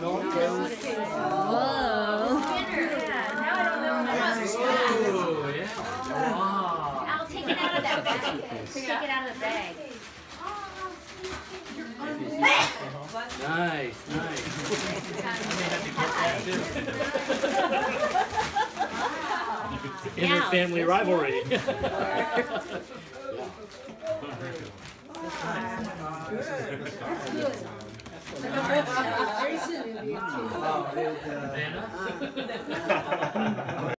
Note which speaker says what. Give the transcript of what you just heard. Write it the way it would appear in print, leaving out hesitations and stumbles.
Speaker 1: Oh, yeah. Wow.
Speaker 2: I'll take it out of that bag. Take it out of the bag.
Speaker 1: Nice, nice. Inter-family rivalry.
Speaker 3: Very soon.
Speaker 1: Vanna?